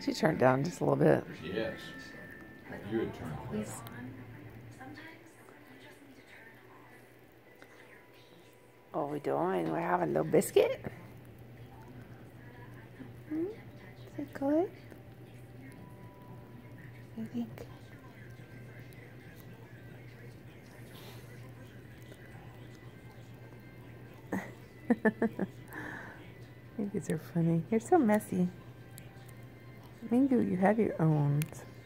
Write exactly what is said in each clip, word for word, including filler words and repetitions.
She turned down just a little bit. Yes. You had turned He's... What are we doing? We're having a little biscuit? Hmm? Is it good? I think. You guys are funny. You're so messy. Mingu, you have your own.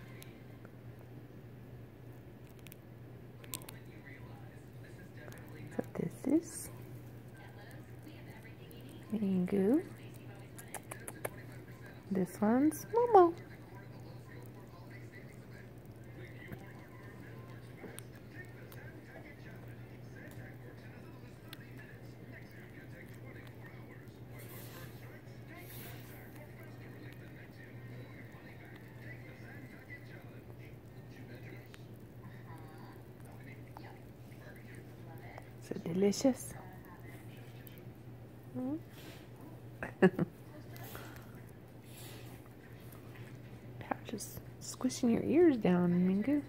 So this is Mingu. This one's Momo. So delicious. Mm. Just squishing your ears down, Mingu.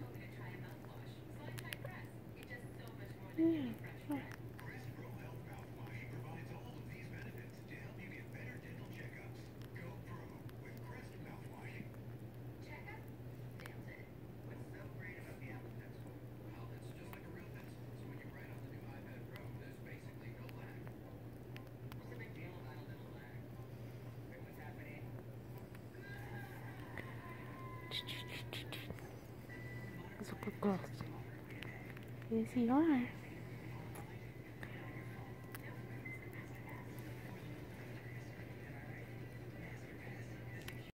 Yeah. Those are good girls. Yes, you are.